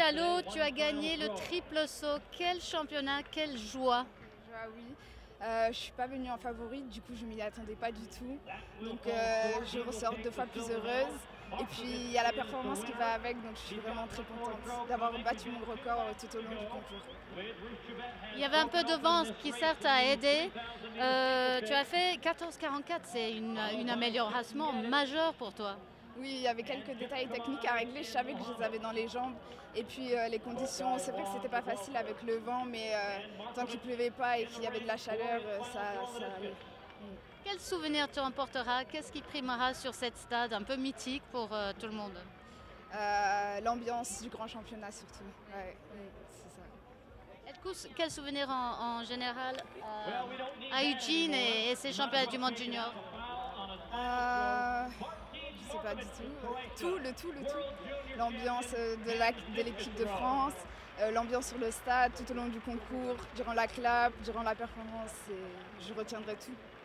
à l'eau, tu as gagné le triple saut. Quel championnat, quelle joie! Oui. Je ne suis pas venue en favorite, du coup je m'y attendais pas du tout. Donc je ressors 2 fois plus heureuse. Et puis il y a la performance qui va avec, donc je suis vraiment très contente d'avoir battu mon record tout au long du concours. Il y avait un peu de vent qui certes a aidé. Tu as fait 14,44, c'est une amélioration majeure pour toi. Oui, il y avait quelques détails techniques à régler, je savais que je les avais dans les jambes. Et puis les conditions, c'est vrai que c'était pas facile avec le vent, mais tant qu'il pleuvait pas et qu'il y avait de la chaleur, ça allait. Quel souvenir tu emporteras? Qu'est-ce qui primera sur cette stade un peu mythique pour tout le monde? L'ambiance du grand championnat surtout. Ouais, c'est ça. Quel souvenir en général à Eugene et ses championnats du monde junior? Je sais pas du tout. Le tout. L'ambiance de l'équipe de France, l'ambiance sur le stade tout au long du concours, durant la clap, durant la performance, je retiendrai tout.